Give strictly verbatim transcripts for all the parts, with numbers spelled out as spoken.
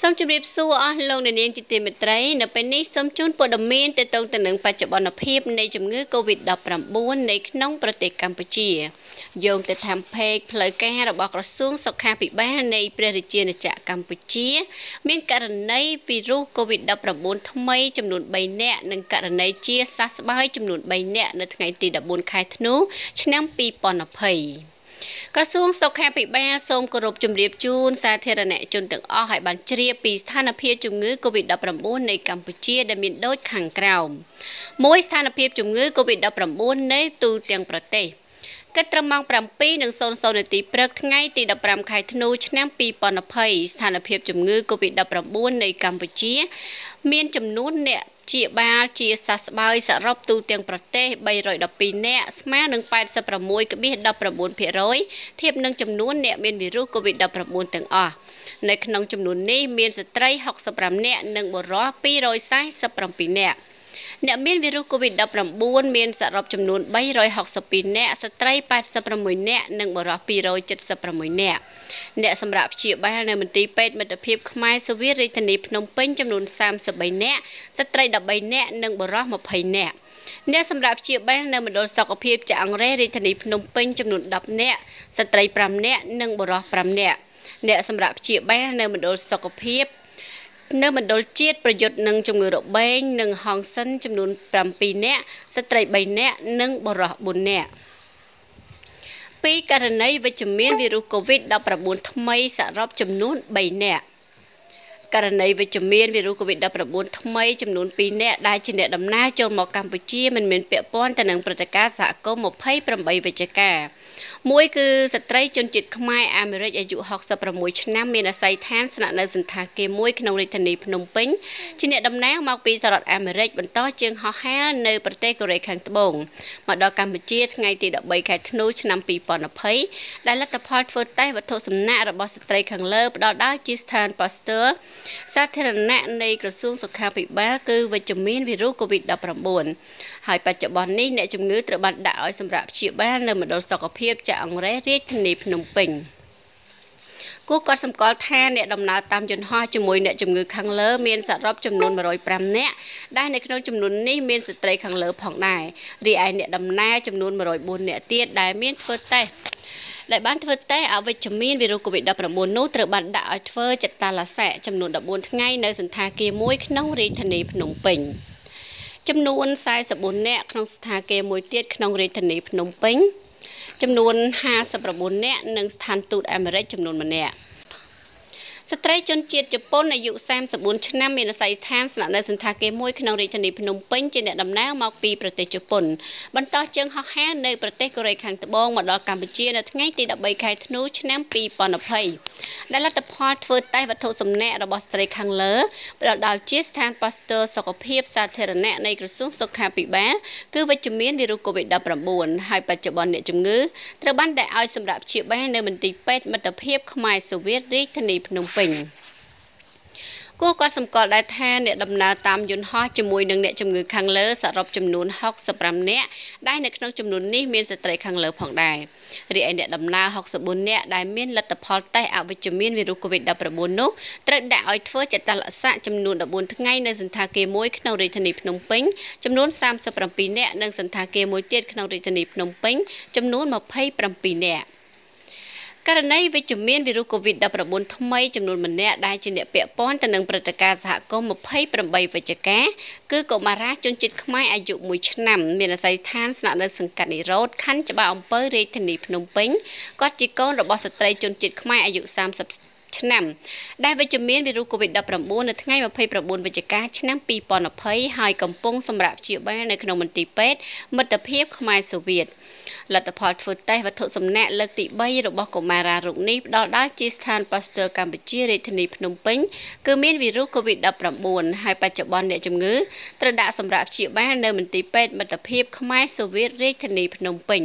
សូមជម្រាបសួរអស់លោកអ្នកនាងជាទីមេត្រីនៅពេលនេះសូមជូនព័ត៌មានទាក់ទងទៅនឹងបច្ចុប្បន្នភាពនៃជំងឺ កូវីដ ដប់ប្រាំបួន នៅក្នុងប្រទេសកម្ពុជាយោងទៅតាមផេកផ្លូវការរបស់ក្រសួងសុខាភិបាលនៃព្រះរាជាណាចក្រកម្ពុជាមានករណីវីរុស កូវីដ ដប់ប្រាំបួន ថ្មីចំនួនបីនាក់និងករណីជាសះស្បើយចំនួនបីនាក់នៅថ្ងៃទីដប់បួនខែធ្នូឆ្នាំពីរពាន់ยี่สิบក្រសួងសុខាភិបាលសូមគោរពជម្រាបជូនសាធារណជនទាំងអស់ឲ្យបានជ្រាបពីស្ថានភាពជំងឺ កូវីដ ដប់ប្រាំបួន នៃកម្ពុជាដែលមានដូចខាងក្រោមមួយស្ថានភាពជំងឺ កូវីដ ដប់ប្រាំបួន នៅទូទាំងប្រទេសគិតត្រឹមម៉ោង ប្រាំពីរនាទីព្រឹកថ្ងៃទីដប់ប្រាំខែធ្នូឆ្នាំពីរពាន់ยี่สิบស្ថានភាពជំងឺ កូវីដ ដប់ប្រាំបួន នៃកម្ពុជាមានចំនួនអ្នកជាបាលជាសះស្បើយសរុបទូទាំងប្រទេសបីរយដប់ពីរនាក់ស្មើនឹង แปดสิบหก ដប់ប្រាំបួនភាគរយ ធៀបនឹងចំនួនអ្នកមានវីរុស កូវីដ ដប់ប្រាំបួន ទាំងអស់នៅក្នុងចំនួននេះមានស្ត្រីหกสิบห้าនាក់និងបុរសពីររយសាសិបเจ็ดនាក់អ្នកមានវីរុស កូវីដ ដប់ប្រាំបួន មានសរុបចំនួនបីរយหกสิบสองនាក់ស្ត្រីแปดสิบหกនាក់និងបុរសពីររយเจ็ดสิบหกនាក់អ្នកសម្រាប់ព្យាបាលនៅមន្ទីរពេទ្យមិត្តភាពខ្មែរសូវៀតរាជធានីភ្នំពេញចំនួនសាមសិបបីនាក់ស្ត្រីដប់បីនាក់និងបុរសยี่สิบនាក់អ្នកសម្រាប់ព្យាបាលនៅមណ្ឌលសុខភាពចាអង្រេរាជធានីភ្នំពេញចំនួនដប់នាក់ស្ត្រីប្រាំនាក់និងបុរសប្រាំនាក់អ្នកសម្រាប់ព្យាបាលនៅមណ្ឌលសុខភាពនៅមណ្ឌលជាតិប្រយុទ្ធនឹងជំងឺរបេងនិងហងសិនចំនួនប្រាំពីរនាក់ស្ត្រីបីនាក់និងបុរសបួននាក់ពីករណីវិជ្ជមានវីរុស កូវីដ ដប់ប្រាំបួន ថ្មីសរុបចំនួនបីនាក់ករណីវិជ្ជមានវីរុស កូវីដ ដប់ប្រាំបួន ថ្មីចំនួនពីរនាក់ដែលជាអ្នកដំណើរចូលមកកម្ពុជាមិនមានពាក់ព័ន្ធទៅនឹងព្រឹត្តិការណ៍សហគមន៍ยี่สิบแปดវិច្ឆិកាមួយគឺស្ត្រីជនជាតិខ្មែរអាមេរិកអាយុหกสิบหกឆ្នាំមានអាស័យដ្ឋានស្នាក់នៅសន្តាគារមួយក្នុងរាជធានីភ្នំពេញជាអ្នកតំណាងមកពីសហរដ្ឋអាមេរិកបន្តជើងហោះហើរនៅប្រទេសកូរ៉េខាងត្បូងមកដល់កម្ពុជាថ្ងៃទីដប់បីខែធ្នូឆ្នាំពីរពាន់ยี่สิบដែលលទ្ធផលធ្វើតេស្តវត្ថុសំណាក់របស់ស្ត្រីខាងលើផ្ដល់ដោយជាស្ថានប៉ាស្ទ័រសាធារណៈនៃក្រសួងសុខាភិបាលគឺវិជ្ជមានវីរុស កូវីដ ដប់ប្រាំបួន ហើយបច្ចុប្បន្ននេះអ្នកជំងឺត្រូវបានដាក់ឲ្យសម្រាប់ព្យាបាលនៅមណ្ឌលសុខភាពចាអង្រេរាជធានីភ្នំពេញគូក៏សម្គាល់ថាអ្នកដំណើរតាមយន្តហោះជាមួយអ្នកជំងឺខាងលើមានសរុបចំនួនmột trăm lẻ nămនាក់ដែលនៅក្នុងចំនួននេះមានស្ត្រីខាងលើផងដែររីឯអ្នកដំណើរចំនួនmột trăm bốnនាក់ទៀតដែលមានធ្វើតេស្តដែលបានធ្វើតេស្តអវិជ្ជមានវីរុស កូវីដ ដប់ប្រាំបួន នោះត្រូវបានដាក់ឲ្យធ្វើចតាឡាស័កចំនួនដប់បួនថ្ងៃនៅសន្តាគារមួយក្នុងរាជធានីភ្នំពេញចំនួនสี่สิบสี่នាក់ក្នុងសន្តាគារមួយទៀតក្នុងរាជធានីភ្នំពេញចំនួនห้าสิบเก้าនាក់និងស្ថានទូតអាមេរិកចំនួនម្នាក់ស្ត្រីជនជាតិជប៉ុនអាយុសាមសិប៤ឆ្នាំមានអាស័យដ្ឋានស្នាក់នៅសន្តាគារមួយក្នុងរាជធានីភ្នំពេញជាអ្នកដំណើរមកពីប្រទេសជប៉ុនបន្តជើងហោះហើរនៅប្រទេសកូរ៉េខាងត្បូងមកដល់កម្ពុជានៅថ្ងៃទីដប់បីខែធ្នូឆ្នាំពីរពាន់ยี่สิบដែលលទ្ធផលធ្វើតេស្តវត្ថុសំណាក់របស់ស្ត្រីខាងលើផ្ដល់ដោយជាស្ថានប៉ាស្ទ័រសុខភាពសាធារណៈនៃក្រសួងសុខាភិបាលគឺវិជ្ជមានវីរុស កូវីដ ដប់ប្រាំបួន ហើយបច្ចុប្បន្នអ្នកជំងឺត្រូវបានដាក់ឲ្យសម្រាប់ព្យាបាលនៅមន្ទីរពេទ្យមិត្តភាពខ្មែរសូវៀតរាជធានីភ្នំពេញគូក៏សម្គាល់ដែរថាអ្នកដំណើរតាមយន្តហោះជាមួយនឹងអ្នកជំងឺខាងលើសរុបចំនួនหกสิบห้าនាក់ដែលនៅក្នុងចំនួននេះមានស្ត្រីខាងលើផងដែររីឯអ្នកដំណើរหกสิบสี่នាក់ដែលមានលទ្ធផលតេស្តអវិជ្ជមានវីរុស កូវីដ ដប់ប្រាំបួន នោះត្រូវដាក់ឲ្យធ្វើចតាឡាស័កចំនួនដប់បួនថ្ងៃនៅសន្តាគារមួយក្នុងរាជធានីភ្នំពេញចំនួនសាមសិបเจ็ดនាក់និងសន្តាគារមួយទៀតក្នុងរាជធានីភ្นมពេញចំនួនยี่สิบเจ็ดនាក់ករណីវិជ្ជមានវីរុស កូវីដ ដប់ប្រាំបួន ថ្មីចំនួនម្នាក់ដែលជាអ្នកពាក់ព័ន្ធទៅនឹងព្រឹត្តិការណ៍សហគមន៍ยี่สิบแปดវិច្ឆិកាគឺកុមារាជនជាតិខ្មែរអាយុមួយឆ្នាំមានអាស័យដ្ឋានស្នាក់នៅសង្កាត់និរោធខណ្ឌច្បារអំពៅរាជធានីភ្នំពេញគាត់ជាកូនរបស់ស្ត្រីជនជាតិខ្មែរអាយុសាមសិបឆ្នាំដែលវិជ្ជមានវីរុស កូវីដ ដប់ប្រាំបួន នៅថ្ងៃยี่สิบเก้าវិច្ឆិកាឆ្នាំពីរពាន់ยี่สิบហើយកំពុងសម្រាប់ព្យាបាលនៅក្នុងមន្ទីរពេទ្យមិត្តភាពខ្មែរសូវៀតលទ្ធផលធ្វើតេស្តវត្ថុសំណាក់លើកទីបីរបស់កុមារារូបនេះផ្ដល់ដោយជាស្ថានប៉ាស្ទ័រកម្ពុជារាជធានីភ្នំពេញគឺមានវីរុស កូវីដ ដប់ប្រាំបួន ហើយបច្ចុប្បន្នអ្នកជំងឺត្រូវដាក់សម្រាប់ព្យាបាលនៅមន្ទីរពេទ្យមិត្តភាពខ្មែរសូវៀតរាជធានីភ្នំពេញ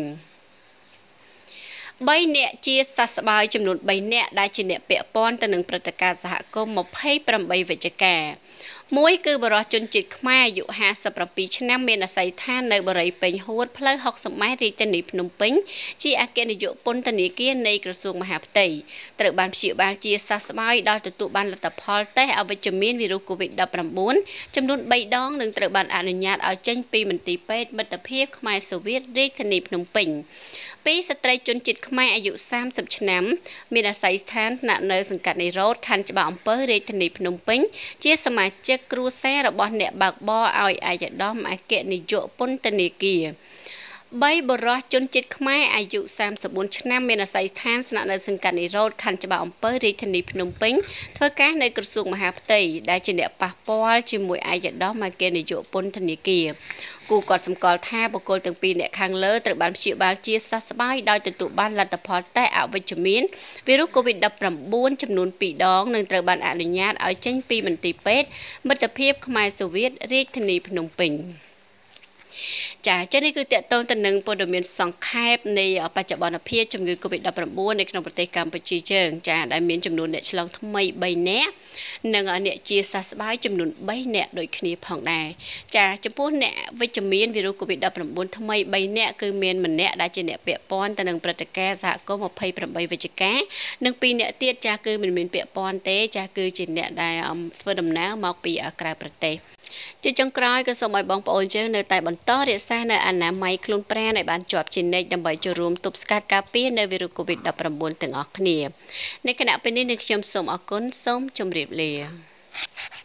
បីនាក់ជាសះស្បើយចំនួនបីនាក់ដែលជាអ្នកពាក់ព័ន្ធទៅនឹងព្រឹត្តិការណ៍សហគមន៍ยี่สิบแปดវិច្ឆិកាមួយគឺបរិសុទ្ធជនជាតិខ្មែរអាយុห้าสิบเจ็ดឆ្នាំមានអាស័យដ្ឋាននៅបរិយាពេញហួតផ្លូវหกสิบម៉ែត្ររាជធានីភ្នំពេញជាអគ្គនាយកពន្ធនាគារនៃក្រសួងមហាផ្ទៃត្រូវបានព្យាបាលជាសះស្បើយដោយទទួលបានលទ្ធផលតេស្តអវិជ្ជមានវីរុស កូវីដ ដប់ប្រាំបួន ចំនួនបីដងនិងត្រូវបានអនុញ្ញាតឲ្យចេញពីមន្ទីរពេទ្យមិត្តភាពខ្មែរសូវៀតរាជធានីភ្នំពេញពីស្ត្រីជនជាតិខ្មែរអាយុសាមសិបឆ្នាំមានអាស័យដ្ឋានថ្នាក់នៅសង្កាត់និរោធខណ្ឌច្បារអំពើរាជធានីភ្នំពេញជាសមាជិកគ្រួសាររបស់អ្នកបើកបរឲ្យឯកឧត្តមអគ្គនាយកពន្ធនាគារបីបរិសុទ្ធជនជាតិខ្មែរអាយុសាមសិបបួនឆ្នាំមានអាស័យដ្ឋានស្នាក់នៅសង្កាត់និរោធខណ្ឌច្បារអំពើរាជធានីភ្នំពេញធ្វើការនៅក្រសួងមហាផ្ទៃដែលជាអ្នកប៉ះពាល់ជាមួយឯកឧត្តមអគ្គនាយកពន្ធនាគារគូគាត់សម្គាល់ថាបុគ្គលទាំងពីរអ្នកខាងលើត្រូវបានព្យាបាលជាសះស្បើយដោយទទួលបានលទ្ធផលតេស្តអវិជ្ជមានវីរុស កូវីដ ដប់ប្រាំបួន ចំនួនពីរដងនិងត្រូវបានអនុញ្ញាតឲ្យចេញពីមន្ទីរពេទ្យមិត្តភាពខ្មែរសូវៀតរាជធានីភ្នំពេញចា៎នេះគឺតកតងទៅនឹងព័ត៌មានសង្ខេបនៃបច្ចុប្បន្នភាពជំងឺ កូវីដ ដប់ប្រាំបួន នៅក្នុងប្រទេសកម្ពុជាយើងចា៎ដែលមានចំនួនអ្នកឆ្លងថ្មីបីនាក់និងអ្នកជាសះស្បើយចំនួនបីនាក់ដូចគ្នាផងដែរចា៎ចំពោះអ្នកវិជ្ជមានវីរុស កូវីដ ដប់ប្រាំបួន ថ្មីបីនាក់គឺមានម្នាក់ដែលជាអ្នកពាក់ព័ន្ធទៅនឹងព្រឹត្តិការណ៍សហគមន៍ยี่สิบแปดវិច្ឆិកានិងពីរនាក់ទៀតចា៎គឺមិនមានពាក់ព័ន្ធទេចា៎គឺជាអ្នកដែលធ្វើដំណើរមកពីក្រៅប្រទេសជាចុងក្រោយក៏សូមឲ្យបងប្អូនយើងនៅតែបន្តរក្សានៅអនាម័យខ្លួនប្រាណឲ្យបានជាប់ជានិច្ចដើម្បីចូលរួមទប់ស្កាត់ការពារនៅវីរុស កូវីដ ដប់ប្រាំបួន ទាំងអស់គ្នានៅគណៈពេលនេះខ្ញុំសូមអរគុណសូមជម្រាបលា